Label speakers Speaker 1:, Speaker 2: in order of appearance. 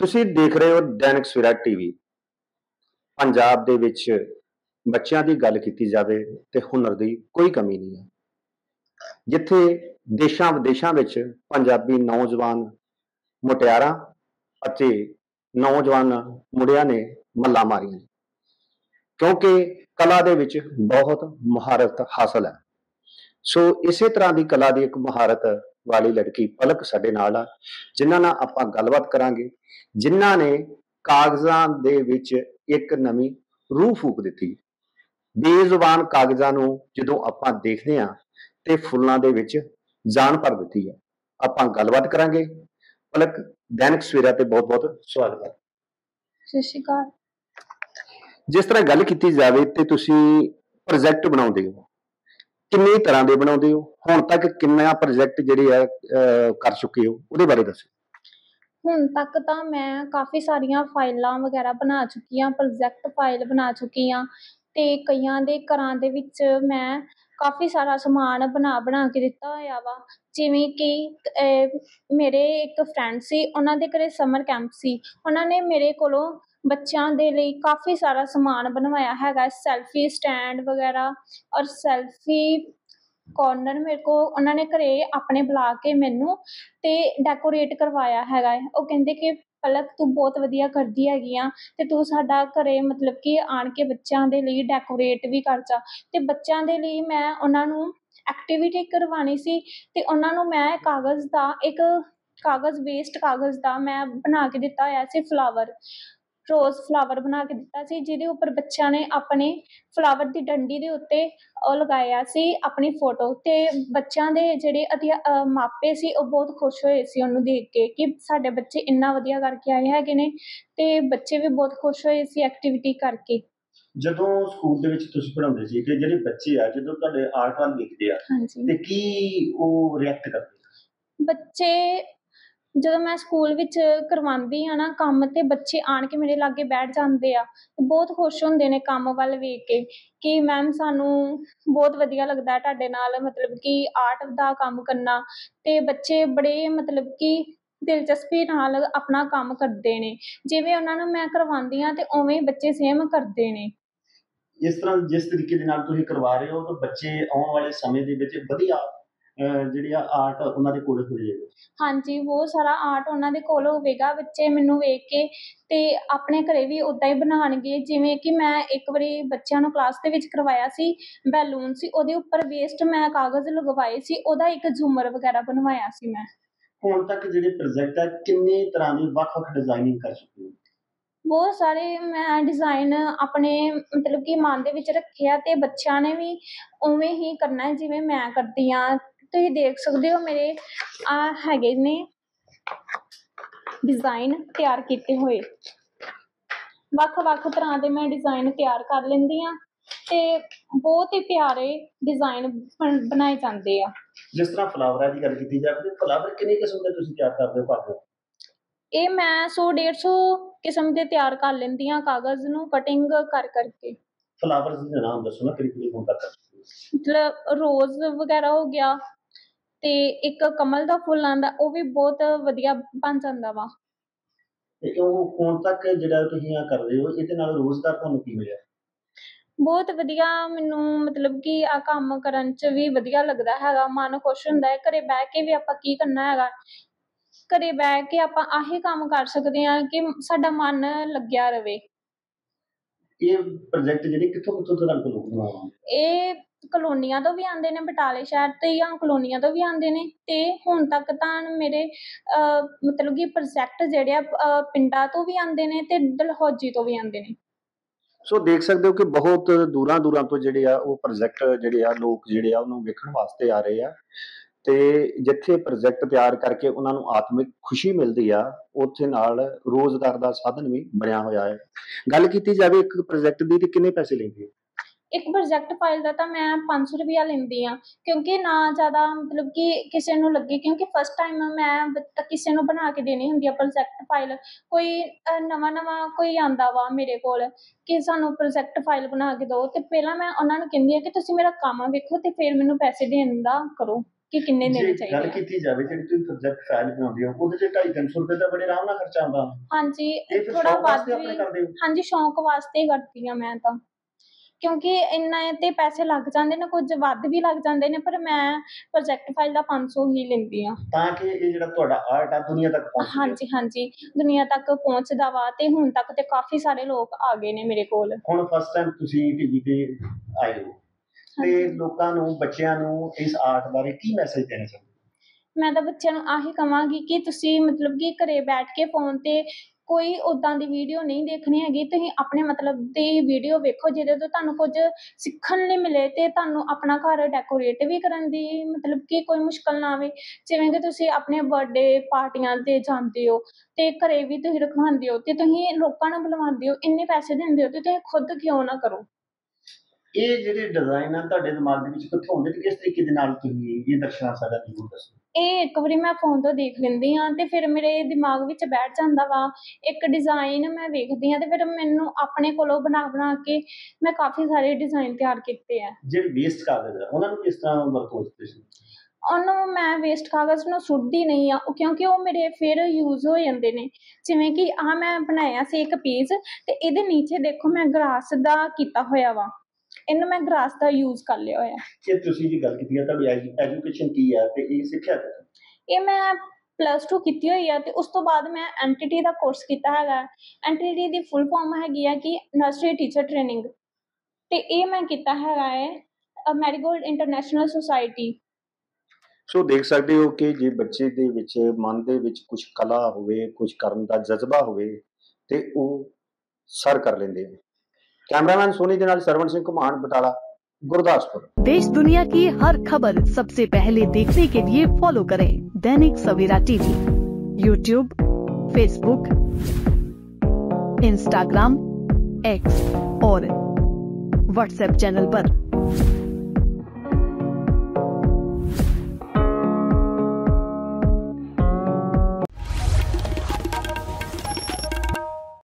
Speaker 1: ਤੁਸੀਂ ਦੇਖ ਰਹੇ ਹੋ ਦੈਨਿਕ ਸਵੇਰਾ ਟੀਵੀ। ਪੰਜਾਬ ਦੇ ਵਿੱਚ ਬੱਚਿਆਂ ਦੀ ਗੱਲ ਕੀਤੀ ਜਾਵੇ ਤੇ ਹੁਨਰ ਦੀ ਕੋਈ ਕਮੀ ਨਹੀਂ ਹੈ। ਜਿੱਥੇ ਦੇਸ਼ਾਂ ਵਿਦੇਸ਼ਾਂ ਵਿੱਚ ਪੰਜਾਬੀ ਨੌਜਵਾਨ ਮੁਟਿਆਰਾਂ ਅਤੇ ਨੌਜਵਾਨ ਮੁੰਡਿਆਂ ਨੇ ਮੱਲਾਂ ਮਾਰੀਆਂ ਕਿਉਂਕਿ ਕਲਾ ਦੇ ਵਿੱਚ ਬਹੁਤ ਮੁਹਾਰਤ ਹਾਸਲ ਹੈ। ਸੋ ਇਸੇ ਤਰ੍ਹਾਂ ਦੀ ਕਲਾ ਦੀ ਇੱਕ ਮੁਹਾਰਤ ਵਾਲੀ ਲੜਕੀ ਪਲਕ ਸਾਡੇ ਨਾਲ ਆ, ਜਿਨ੍ਹਾਂ ਨਾਲ ਆਪਾਂ ਗੱਲਬਾਤ ਕਰਾਂਗੇ, ਜਿਨ੍ਹਾਂ ਨੇ ਕਾਗਜ਼ਾਂ ਦੇ ਵਿੱਚ ਇੱਕ ਨਵੀਂ ਰੂਹ ਫੂਕ ਦਿੱਤੀ। ਬੇਜ਼ੁਬਾਨ ਕਾਗਜ਼ਾਂ ਨੂੰ ਜਦੋਂ ਆਪਾਂ ਦੇਖਦੇ ਹਾਂ ਤੇ ਫੁੱਲਾਂ ਦੇ ਵਿੱਚ ਜਾਨ ਭਰ ਦਿੱਤੀ ਹੈ। ਆਪਾਂ ਗੱਲਬਾਤ ਕਰਾਂਗੇ। ਪਲਕ, ਦੈਨਿਕ ਸਵੇਰਾ ਤੇ ਬਹੁਤ ਬਹੁਤ ਸਵਾਗਤ ਹੈ।
Speaker 2: ਸਤਿ ਸ਼੍ਰੀ ਅਕਾਲ।
Speaker 1: ਜਿਸ ਤਰ੍ਹਾਂ ਗੱਲ ਕੀਤੀ ਜਾਵੇ ਤੇ ਤੁਸੀਂ ਪ੍ਰੋਜੈਕਟ ਬਣਾਉਂਦੇ ਹੋ, ਕਿੰਨੀ ਤਰ੍ਹਾਂ ਦੇ ਬਣਾਉਂਦੇ ਹੋ? ਹੁਣ ਤੱਕ ਕਿੰਨਾ ਪ੍ਰੋਜੈਕਟ ਜਿਹੜੇ ਆ ਕਰ ਚੁੱਕੇ ਹੋ, ਉਹਦੇ ਬਾਰੇ ਦੱਸੋ।
Speaker 2: ਹੁਣ ਤੱਕ ਤਾਂ ਮੈਂ ਕਾਫੀ ਸਾਰੀਆਂ ਫਾਈਲਾਂ ਵਗੈਰਾ ਬਣਾ ਚੁੱਕੀ ਹਾਂ, ਪ੍ਰੋਜੈਕਟ ਫਾਈਲ ਬਣਾ ਚੁੱਕੀ ਹਾਂ ਤੇ ਕਈਆਂ ਦੇ ਘਰਾਂ ਦੇ ਵਿੱਚ ਮੈਂ ਕਾਫੀ ਸਾਰਾ ਸਮਾਨ ਬਣਾ ਕੇ ਦਿੱਤਾ ਹੋਇਆ ਵਾ। ਜਿਵੇਂ ਕਿ ਮੇਰੇ ਇੱਕ ਫਰੈਂਡ ਸੀ, ਉਹਨਾਂ ਦੇ ਘਰੇ ਸਮਰ ਕੈਂਪ ਸੀ, ਉਹਨਾਂ ਨੇ ਮੇਰੇ ਕੋਲੋਂ ਬੱਚਿਆਂ ਦੇ ਲਈ ਕਾਫੀ ਸਾਰਾ ਸਮਾਨ ਬਣਵਾਇਆ ਹੈਗਾ। ਸੈਲਫੀ ਸਟੈਂਡ ਵਗੈਰਾ ਔਰ ਸੈਲਫੀ ਕਾਰਨਰ ਮੇਰੇ ਕੋਲ ਉਹਨਾਂ ਨੇ ਘਰੇ ਆਪਣੇ ਬੁਲਾ ਕੇ ਮੈਨੂੰ ਤੇ ਡੈਕੋਰੇਟ ਕਰਵਾਇਆ ਹੈਗਾ ਹੈ। ਉਹ ਕਹਿੰਦੇ ਕਿ ਪਲਕ ਤੂੰ ਬਹੁਤ ਵਧੀਆ ਕਰਦੀ ਹੈਗੀ ਆ ਤੇ ਤੂੰ ਸਾਡਾ ਘਰੇ ਮਤਲਬ ਕਿ ਆਣ ਕੇ ਬੱਚਿਆਂ ਦੇ ਲਈ ਡੈਕੋਰੇਟ ਵੀ ਕਰ ਜਾ। ਤੇ ਬੱਚਿਆਂ ਦੇ ਲਈ ਮੈਂ ਉਹਨਾਂ ਨੂੰ ਐਕਟੀਵਿਟੀ ਕਰਵਾਉਣੀ ਸੀ ਤੇ ਉਹਨਾਂ ਨੂੰ ਮੈਂ ਵੇਸਟ ਕਾਗਜ਼ ਦਾ ਮੈਂ ਬਣਾ ਕੇ ਦਿੱਤਾ ਹੋਇਆ ਸੀ ਰੋਜ਼ ਫਲਾਵਰ ਬਣਾ ਕੇ ਦਿੱਤਾ ਸੀ, ਜਿਹਦੇ ਉੱਪਰ ਬੱਚਿਆਂ ਨੇ ਆਪਣੇ ਫਲਾਵਰ ਦੀ ਡੰਡੀ ਦੇ ਉੱਤੇ ਉਹ ਲਗਾਇਆ ਸੀ ਆਪਣੀ ਫੋਟੋ। ਤੇ ਬੱਚਿਆਂ ਦੇ ਜਿਹੜੇ ਮਾਪੇ ਸੀ ਉਹ ਬਹੁਤ ਖੁਸ਼ ਹੋਏ ਸੀ ਉਹਨੂੰ ਦੇਖ ਕੇ ਕਿ ਸਾਡੇ ਬੱਚੇ ਇੰਨਾ ਵਧੀਆ ਕਰਕੇ ਆਏ ਹੈਗੇ ਨੇ, ਤੇ ਬੱਚੇ ਵੀ ਬਹੁਤ ਖੁਸ਼ ਹੋਏ ਸੀ ਐਕਟੀਵਿਟੀ ਕਰਕੇ।
Speaker 1: ਜਦੋਂ ਸਕੂਲ ਦੇ ਵਿੱਚ ਤੁਸੀਂ ਪੜ੍ਹਾਉਂਦੇ ਸੀ ਤੇ ਜਿਹੜੇ ਬੱਚੇ ਆ ਜਦੋਂ ਤੁਹਾਡੇ ਆਰਟ ਵੱਲ ਦੇਖਦੇ ਆ ਤੇ ਕੀ ਉਹ ਰਿਐਕਟ ਕਰਦੇ?
Speaker 2: ਬੱਚੇ ਜਦੋਂ ਮੈਂ ਸਕੂਲ ਵਿੱਚ ਕਰਵਾਉਂਦੀ ਹਾਂ ਨਾ ਕੰਮ, ਤੇ ਬੱਚੇ ਆਣ ਕੇ ਮੇਰੇ ਲਾਗੇ ਬੈਠ ਜਾਂਦੇ ਆ ਤੇ ਬਹੁਤ ਖੁਸ਼ ਹੁੰਦੇ ਨੇ ਕੰਮ ਵੱਲ ਵੇਖ ਕੇ ਕਿ ਮੈਮ ਸਾਨੂੰ ਬਹੁਤ ਵਧੀਆ ਲੱਗਦਾ ਤੁਹਾਡੇ ਨਾਲ ਮਤਲਬ ਕਿ ਆਰਟ ਦਾ ਕੰਮ ਕਰਨਾ। ਤੇ ਬੱਚੇ ਬੜੇ ਮਤਲਬ ਕਿ ਦਿਲਚਸਪੀ ਨਾਲ ਆਪਣਾ ਕੰਮ ਕਰਦੇ ਨੇ, ਜਿਵੇਂ ਉਹਨਾਂ ਨੂੰ ਮੈਂ ਕਰਵਾਉਂਦੀ ਹਾਂ ਤੇ ਉਵੇਂ ਬੱਚੇ ਸੇਮ ਕਰਦੇ ਨੇ।
Speaker 1: ਇਸ ਤਰ੍ਹਾਂ ਜਿਸ ਤਰੀਕੇ ਦੇ ਨਾਲ ਤੁਸੀਂ ਕਰਵਾ ਰਹੇ ਹੋ ਤਾਂ ਬੱਚੇ ਆਉਣ ਵਾਲੇ ਸਮੇਂ ਦੇ ਵਿੱਚ ਵਧੀਆ ਜਿਹੜੀ ਆ ਆਰਟ ਉਹਨਾਂ ਦੇ ਕੋਲ ਹੋ ਜਾਏਗਾ।
Speaker 2: ਹਾਂਜੀ, ਬਹੁਤ ਸਾਰਾ ਆਰਟ ਉਹਨਾਂ ਦੇ ਕੋਲ ਹੋਵੇਗਾ। ਬੱਚੇ ਮੈਨੂੰ ਵੇਖ ਕੇ ਤੇ ਆਪਣੇ ਘਰੇ ਵੀ ਉੱਦਾਂ ਹੀ ਬਣਾਉਣਗੇ। ਜਿਵੇਂ ਕਿ ਮੈਂ ਇੱਕ ਵਾਰੀ ਬੱਚਿਆਂ ਨੂੰ ਕਲਾਸ ਦੇ ਵਿੱਚ ਕਰਵਾਇਆ ਸੀ, ਬੈਲੂਨ ਸੀ, ਉਹਦੇ ਉੱਪਰ ਵੇਸਟ ਮੈਂ ਕਾਗਜ਼ ਲਗਵਾਏ ਸੀ, ਉਹਦਾ ਇੱਕ ਝੂਮਰ ਵਗੈਰਾ ਬਣਵਾਇਆ ਸੀ ਮੈਂ।
Speaker 1: ਹੁਣ ਤੱਕ ਜਿਹੜੇ ਪ੍ਰੋਜੈਕਟ ਆ ਕਿੰਨੇ ਤਰ੍ਹਾਂ ਦੀ ਵੱਖ-ਵੱਖ ਡਿਜ਼ਾਈਨਿੰਗ ਕਰ ਚੁੱਕੇ ਹੋ?
Speaker 2: ਬਹੁਤ ਸਾਰੇ ਮੈਂ ਡਿਜ਼ਾਈਨ ਆਪਣੇ ਮਤਲਬ ਕਿ ਮਨ ਦੇ ਵਿੱਚ ਰੱਖੇ ਆ ਤੇ ਬੱਚਿਆਂ ਨੇ ਵੀ ਉਵੇਂ ਹੀ ਕਰਨਾ ਹੈ ਜਿਵੇਂ ਮੈਂ ਕਰਦੀ ਹਾਂ। ਤੁਸੀਂ ਦੇਖ ਸਕਦੇ ਹੋ ਮੇਰੇ ਹੈਗੇ ਨੇ ਡਿਜ਼ਾਈਨ ਤਿਆਰ ਕੀਤੇ ਹੋਏ, ਵੱਖ-ਵੱਖ ਤਰ੍ਹਾਂ ਦੇ ਮੈਂ ਡਿਜ਼ਾਈਨ ਤਿਆਰ ਕਰ ਲੈਂਦੀ ਹਾਂ ਤੇ ਬਹੁਤ ਹੀ ਪਿਆਰੇ ਡਿਜ਼ਾਈਨ ਬਣਾਏ ਜਾਂਦੇ ਆ।
Speaker 1: ਜਿਸ ਤਰ੍ਹਾਂ ਫਲਾਵਰਾਂ ਦੀ ਗੱਲ ਕੀਤੀ ਜਾਵੇ, ਫਲਾਵਰ ਕਿੰਨੇ ਕਿਸਮ ਦੇ ਤੁਸੀਂ ਤਿਆਰ ਕਰਦੇ ਹੋ ਭਾਵੇਂ?
Speaker 2: ਇਹ ਮੈਂ 100-150 ਕਿਸਮ ਦੇ ਤਿਆਰ ਕਰ ਲੈਂਦੀ ਹਾਂ, ਕਾਗਜ਼ ਨੂੰ ਕਟਿੰਗ ਕਰ ਕਰਕੇ।
Speaker 1: ਫਲਾਵਰਸ ਦੇ ਨਾਮ ਦੱਸੋ ਨਾ, ਕਿਹੜੇ ਹੁਣ ਤੱਕ?
Speaker 2: ਮਤਲਬ ਰੋਜ਼ ਵਗੈਰਾ ਹੋ ਗਿਆ ਤੇ ਇੱਕ ਕਮਲ ਦਾ ਫੁੱਲ ਆਉਂਦਾ, ਉਹ ਵੀ ਬਹੁਤ ਵਧੀਆ ਬਣ ਜਾਂਦਾ ਵਾ।
Speaker 1: ਤੇ ਉਹ ਹੁਣ ਤੱਕ ਜਿਹੜਾ ਤੁਸੀਂ ਆ ਕਰਦੇ ਹੋ, ਇਹਦੇ ਨਾਲ ਰੋਜ਼ਗਾਰ ਤੁਹਾਨੂੰ ਕੀ ਮਿਲਿਆ?
Speaker 2: ਬਹੁਤ ਵਧੀਆ, ਮੈਨੂੰ ਮਤਲਬ ਕਿ ਆਹ ਕੰਮ ਕਰਨ 'ਚ ਵੀ ਵਧੀਆ ਲੱਗਦਾ ਹੈਗਾ, ਮਨ ਖੁਸ਼ ਹੁੰਦਾ ਹੈ। ਘਰੇ ਬਹਿ ਕੇ ਵੀ ਆਪਾਂ ਕੀ ਕਰਨਾ ਹੈਗਾ, ਘਰੇ ਬਹਿ ਕੇ ਆਪਾਂ ਆਹੀ ਕੰਮ ਕਰ ਸਕਦੇ ਹਾਂ ਕਿ ਸਾਡਾ ਮਨ ਲੱਗਿਆ ਰਵੇ।
Speaker 1: ਇਹ ਪ੍ਰੋਜੈਕਟ ਜਿਹੜੇ ਕਿੱਥੋਂ ਤੱਕ ਲੋਕ ਬਣਾਉਂਦੇ?
Speaker 2: ਇਹ ਕਲੋਨੀਆਂ ਤੋਂ ਵੀ ਆਉਂਦੇ ਨੇ, ਬਟਾਲੇ ਸ਼ਹਿਰ ਤੇ ਜਾਂ ਕਲੋਨੀਆਂ ਤੋਂ ਵੀ ਆਉਂਦੇ ਨੇ, ਤੇ ਹੁਣ ਤੱਕ ਤਾਂ ਮੇਰੇ ਮਤਲਬ ਕਿ ਪ੍ਰੋਜੈਕਟ ਜਿਹੜੇ ਆ ਪਿੰਡਾਂ ਤੋਂ ਵੀ ਆਉਂਦੇ ਨੇ ਤੇ ਡਲਹੌਜੀ ਤੋਂ ਵੀ ਆਉਂਦੇ ਨੇ।
Speaker 1: ਸੋ ਦੇਖ ਸਕਦੇ ਹੋ ਕਿ ਬਹੁਤ ਦੂਰਾਂ ਤੋਂ ਜਿਹੜੇ ਆ ਉਹ ਪ੍ਰੋਜੈਕਟ ਜਿਹੜੇ ਆ ਲੋਕ ਜਿਹੜੇ ਆ ਉਹਨੂੰ ਵੇਖਣ ਵਾਸਤੇ ਆ ਰਹੇ ਆ ਤੇ ਜਿੱਥੇ ਪ੍ਰੋਜੈਕਟ ਤਿਆਰ ਕਰਕੇ ਉਹਨਾਂ ਨੂੰ ਆਤਮਿਕ ਖੁਸ਼ੀ ਮਿਲਦੀ ਆ, ਉੱਥੇ ਨਾਲ ਰੋਜ਼ਗਾਰ ਦਾ ਸਾਧਨ ਵੀ ਬਣਿਆ ਹੋਇਆ ਹੈ। ਗੱਲ ਕੀਤੀ ਜਾਵੇ ਇੱਕ ਪ੍ਰੋਜੈਕਟ ਦੀ ਤੇ ਕਿੰਨੇ ਪੈਸੇ ਲੈਂਦੇ?
Speaker 2: ਇੱਕ ਪ੍ਰੋਜੈਕਟ ਫਾਈਲ ਦਾ ਤਾਂ ਮੈਂ 500 ਰੁਪਇਆ ਲੈਂਦੀ ਹਾਂ, ਕਿਉਂਕਿ ਨਾ ਜ਼ਿਆਦਾ ਮਤਲਬ ਕਿ ਕਿਸੇ ਨੂੰ ਲੱਗੇ, ਕਿਉਂਕਿ ਫਸਟ ਟਾਈਮ ਮੈਂ ਕਿਸੇ ਨੂੰ ਬਣਾ ਕੇ ਦੇਣੀ ਹੁੰਦੀ ਆ ਪ੍ਰੋਜੈਕਟ ਫਾਈਲ। ਕੋਈ ਨਵਾਂ ਕੋਈ ਆਉਂਦਾ ਵਾ ਮੇਰੇ ਕੋਲ ਕਿ ਸਾਨੂੰ ਪ੍ਰੋਜੈਕਟ ਫਾਈਲ ਬਣਾ ਕੇ ਦਿਓ, ਤੇ ਪਹਿਲਾਂ ਮੈਂ ਉਹਨਾਂ ਨੂੰ ਕਹਿੰਦੀ ਹਾਂ ਕਿ ਤੁਸੀਂ ਮੇਰਾ ਕੰਮ ਵੇਖੋ ਤੇ ਫਿਰ ਮੈਨੂੰ ਪੈਸੇ ਦੇਣ ਦਾ ਕਰੋ। ਕਿ ਕਿੰਨੇ
Speaker 1: ਜੇ
Speaker 2: ਦੇਣੇ ਚਾਹੀਦੇ
Speaker 1: ਗੱਲ
Speaker 2: ਆ।
Speaker 1: ਕੀਤੀ ਜਾਵੇ ਜਿਹੜੀ ਤੁਸੀਂ ਪ੍ਰੋਜੈਕਟ ਫਾਈਲ ਬਣਾਉਂਦੇ ਹੋ ਉਹਦੇ 'ਚ 250-300 ਰੁਪਏ ਦਾ ਬੜੇ ਆਰਾਮ ਨਾਲ ਖਰਚਾ ਆਉਂਦਾ।
Speaker 2: ਹਾਂਜੀ,
Speaker 1: ਇਹ ਫਿਰ
Speaker 2: ਥੋੜਾ
Speaker 1: ਸ਼ੌਕ
Speaker 2: ਵੱਧ
Speaker 1: ਵਾਸਤੇ ਆਪਣੇ
Speaker 2: ਵੀ,
Speaker 1: ਕਰਦੇ ਹੋ?
Speaker 2: ਹਾਂਜੀ ਸ਼ੌਂਕ ਵਾਸਤੇ ਹੀ ਕਰਦੀ ਆ ਮੈਂ ਤਾਂ, ਕਿਉਂਕਿ ਇੰਨਾ ਤੇ ਪੈਸੇ ਲੱਗ ਜਾਂਦੇ ਨੇ, ਕੁਝ ਵੱਧ ਵੀ ਲੱਗ ਜਾਂਦੇ ਨੇ, ਪਰ ਮੈਂ ਪ੍ਰੋਜੈਕਟ ਫਾਈਲ ਦਾ 500 ਹੀ ਲੈਂਦੀ ਆ,
Speaker 1: ਤਾਂ ਕਿ ਇਹ ਜਿਹੜਾ ਤੁਹਾਡਾ ਆਰਟ ਆ ਦੁਨੀਆ ਤੱਕ ਪਹੁੰਚ ਸਕੇ।
Speaker 2: ਹਾਂਜੀ ਹਾਂਜੀ, ਦੁਨੀਆ ਤੱਕ ਪਹੁੰਚਦਾ ਵਾ ਤੇ ਹੁਣ ਤੱਕ ਤੇ ਕਾਫੀ ਸਾਰੇ ਲੋਕ ਆ ਗਏ ਨੇ ਮੇਰੇ ਕੋਲ।
Speaker 1: ਹੁਣ ਫਸਟ ਟਾਈਮ ਤੁਸੀਂ ਟੀਵੀ ਤੇ ਆਏ ਹੋ ਤੇ ਲੋਕਾਂ ਨੂੰ, ਬੱਚਿਆਂ ਨੂੰ ਇਸ ਆਰਟ ਬਾਰੇ ਕੀ ਮੈਸੇਜ ਦੇਣਾ ਚਾਹੁੰਦੇ?
Speaker 2: ਮੈਂ ਤਾਂ ਬੱਚਿਆਂ ਨੂੰ ਆਹੀ ਕਵਾਂਗੀ ਕਿ ਤੁਸੀਂ ਮਤਲਬ ਕਿ ਘਰੇ ਬੈਠ ਕੇ ਫੋਨ ਤੇ ਕੋਈ ਉੱਦਾਂ ਦੀ ਵੀਡੀਓ ਨਹੀਂ ਦੇਖਣੀ ਹੈਗੀ, ਤੁਸੀਂ ਆਪਣੇ ਮਤਲਬ ਦੀ ਵੀਡੀਓ ਵੇਖੋ ਜਿਹਦੇ ਤੋਂ ਤੁਹਾਨੂੰ ਕੁਝ ਸਿੱਖਣ ਲਈ ਮਿਲੇ ਤੇ ਤੁਹਾਨੂੰ ਆਪਣਾ ਘਰ ਡੈਕੋਰੇਟ ਵੀ ਕਰਨ ਦੀ ਮਤਲਬ ਕਿ ਕੋਈ ਮੁਸ਼ਕਲ ਨਾ ਆਵੇ। ਜਿਵੇਂ ਕਿ ਤੁਸੀਂ ਆਪਣੇ ਬਰਥਡੇ ਪਾਰਟੀਆਂ 'ਤੇ ਜਾਂਦੇ ਹੋ ਤੇ ਘਰੇ ਵੀ ਤੁਸੀਂ ਰਖਵਾਉਂਦੇ ਹੋ ਤੇ ਤੁਸੀਂ ਲੋਕਾਂ ਨੂੰ ਬੁਲਵਾਉਂਦੇ ਹੋ, ਇੰਨੇ ਪੈਸੇ ਦਿੰਦੇ ਹੋ ਤੇ ਤੁਸੀਂ ਖੁਦ ਕਿਉਂ ਨਾ ਕਰੋ।
Speaker 1: ਇਹ ਜਿਹੜੇ ਡਿਜ਼ਾਈਨ ਆ ਤੁਹਾਡੇ ਦਿਮਾਗ ਦੇ ਵਿੱਚ ਕਿੱਥੋਂ ਆਉਂਦੇ ਤੇ ਕਿਸ ਤਰੀਕੇ ਦੇ ਨਾਲ ਤੁਸੀਂ ਇਹ ਦਰਸ਼ਕਾਂ ਸਾਡਾ ਜ਼ਰੂਰ ਦੱਸੋ।
Speaker 2: ਇਹ ਇੱਕ ਵਾਰੀ ਮੈਂ ਫੋਨ ਤੋਂ ਦੇਖ ਲੈਂਦੀ ਹਾਂ ਤੇ ਫਿਰ ਮੇਰੇ ਦਿਮਾਗ ਵਿੱਚ ਬੈਠ ਜਾਂਦਾ ਵਾ, ਇੱਕ ਡਿਜ਼ਾਈਨ ਮੈਂ ਵੇਖਦੀ ਹਾਂ ਤੇ ਫਿਰ ਮੈਨੂੰ ਆਪਣੇ ਕੋਲੋਂ ਬਣਾ ਕੇ ਮੈਂ ਕਾਫੀ ਸਾਰੇ ਡਿਜ਼ਾਈਨ ਤਿਆਰ ਕੀਤੇ ਆ।
Speaker 1: ਜਿਹੜੇ ਵੇਸਟ ਕਾਗਜ਼ ਆ ਉਹਨਾਂ ਨੂੰ ਕਿਸ ਤਰ੍ਹਾਂ ਵਰਤੋਂ ਤੁਸੀਂ?
Speaker 2: ਉਹਨੂੰ ਮੈਂ ਵੇਸਟ ਕਾਗਜ਼ ਨੂੰ ਸੁੱਟਦੀ ਨਹੀਂ ਆ, ਕਿਉਂਕਿ ਉਹ ਮੇਰੇ ਫਿਰ ਯੂਜ਼ ਹੋ ਜਾਂਦੇ ਨੇ। ਜਿਵੇਂ ਕਿ ਆਹ ਮੈਂ ਬਣਾਇਆ ਸੀ ਇੱਕ ਪੀਸ ਤੇ ਇਹਦੇ ਨੀਚੇ ਦੇਖੋ ਮੈਂ ਗਰਾਸ ਦਾ ਕੀਤਾ ਹੋਇਆ ਵਾ, ਇਹਨੂੰ ਮੈਂ ਗਰਾਸ ਦਾ ਯੂਜ਼ ਕਰ ਲਿਆ ਹੋਇਆ।
Speaker 1: ਜੇ ਤੁਸੀਂ ਜੀ ਗੱਲ ਕੀਤੀ ਆ ਤੁਹਾਡੀ ਐਜੂਕੇਸ਼ਨ ਕੀ ਆ ਤੇ ਇਹ ਸਿੱਖਿਆ ਕਿੱਥੋਂ?
Speaker 2: ਇਹ ਮੈਂ +2 ਕੀਤੀ ਹੋਈ ਆ ਤੇ ਉਸ ਤੋਂ ਬਾਅਦ ਮੈਂ NTT ਦਾ ਕੋਰਸ ਕੀਤਾ ਹੈਗਾ। NTT ਦੀ ਫੁੱਲ ਫਾਰਮ ਹੈਗੀ ਆ ਕਿ ਨਰਸਰੀ ਟੀਚਰ ਟ੍ਰੇਨਿੰਗ, ਤੇ ਇਹ ਮੈਂ ਕੀਤਾ ਹੈਗਾ ਹੈ ਮੈਰੀਗੋਲਡ ਇੰਟਰਨੈਸ਼ਨਲ ਸੁਸਾਇਟੀ।
Speaker 1: ਸੋ ਦੇਖ ਸਕਦੇ ਹੋ ਕਿ ਜੇ ਬੱਚੇ ਦੇ ਵਿੱਚ ਮਨ ਦੇ ਵਿੱਚ ਕੁਝ ਕਲਾ ਹੋਵੇ, ਕੁਝ ਕਰਨ ਦਾ ਜਜ਼ਬਾ ਹੋਵੇ ਤੇ ਉਹ ਸਰ ਕਰ ਲੈਂਦੇ ਆ। कैमरामैन सोनी के नाल सरवण सिंह घुमान, बटाला, गुरदासपुर।
Speaker 3: देश दुनिया की हर खबर सबसे पहले देखने के लिए फॉलो करें Dainik Savera TV, YouTube, Facebook, Instagram, X और व्हाट्सएप चैनल पर।